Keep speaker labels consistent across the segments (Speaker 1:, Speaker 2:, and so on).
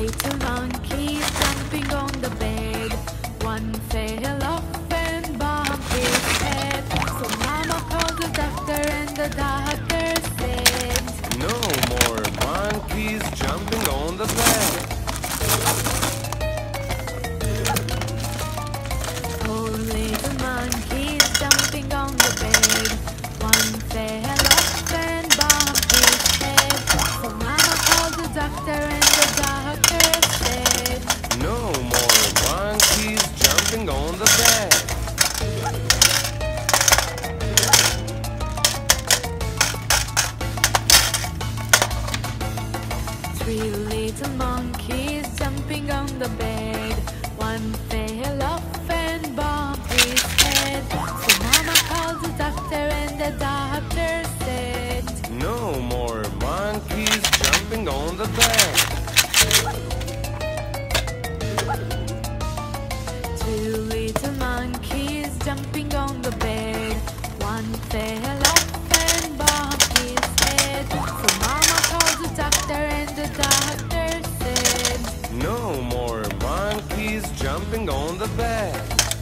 Speaker 1: little monkeys jumping on the bed. One fell off and bumped his head. So Mama called the doctor and the doctor said,
Speaker 2: "No more monkeys jumping on the bed."
Speaker 1: Oh, little monkeys jumping on the bed. One fell off and bumped his head. So Mama called the doctor and the doctor said,
Speaker 2: "No more monkeys jumping on the bed."
Speaker 1: Three little monkeys jumping on the bed. One fell off and bumped his head. So Mama called the doctor and the doctor said,
Speaker 2: "No more monkeys jumping on the bed."
Speaker 1: Two little monkeys jumping on the bed. One fell off and bumped his head. So Mama called the doctor and the doctor said,
Speaker 2: "No more monkeys jumping on the bed."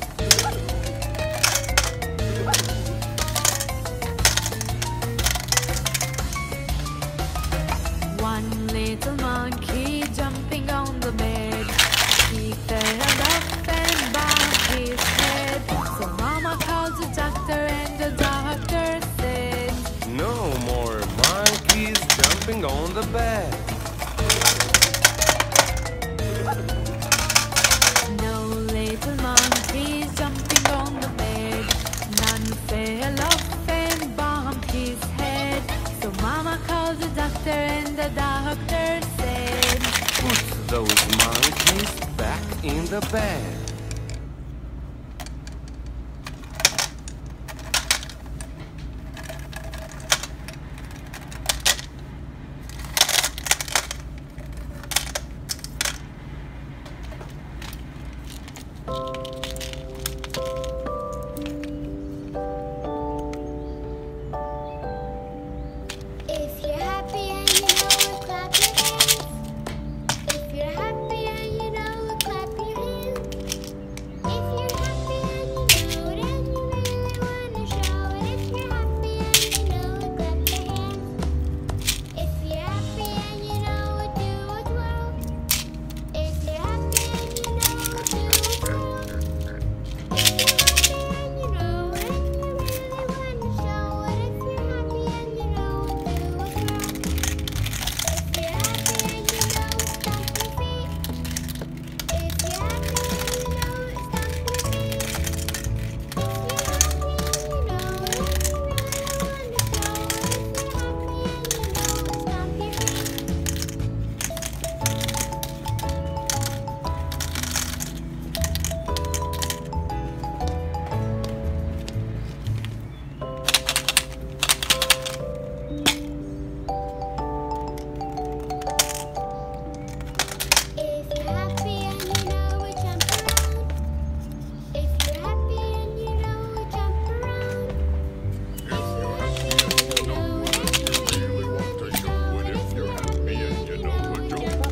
Speaker 1: One little monkey jumping on the bed. He fell off and bumped his head. So Mama called the doctor and the doctor said,
Speaker 2: "No more monkeys jumping on the bed."
Speaker 1: No little monkeys jumping on the bed. None fell off and bumped his head. So Mama called the doctor and the doctor said,
Speaker 2: "Put those monkeys back in the bed."
Speaker 3: If you're happy and you know it, clap your hands. If you're happy and you know it, clap your hands. If you're happy and you know it and you really wanna show it. If you're happy and you know it, clap your hands. If you're happy and you know it, do it well. If you're happy and you know it, do it well. If you're happy and you know it and you really wanna show it. If you're happy and you know it, do it well. If you're happy and you know it, stomp your feet. If you're happy and you know it, stomp your feet. If you're happy and you know it and you really wanna show it. If you're happy and you know it, stomp your feet. If you're happy and you know it, jump around. If you're happy and you know it, jump around. If you're happy and you know it and you really want to show it. If you're happy and you know it, jump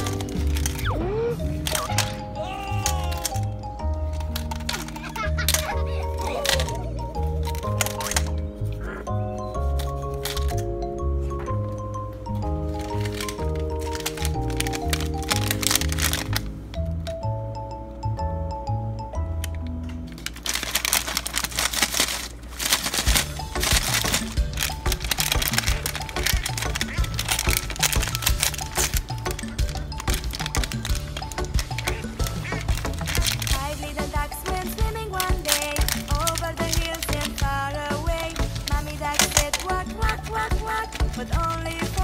Speaker 4: Five little ducks went swimming one day over the hills and far away. Mommy duck said quack, quack, quack, quack, but only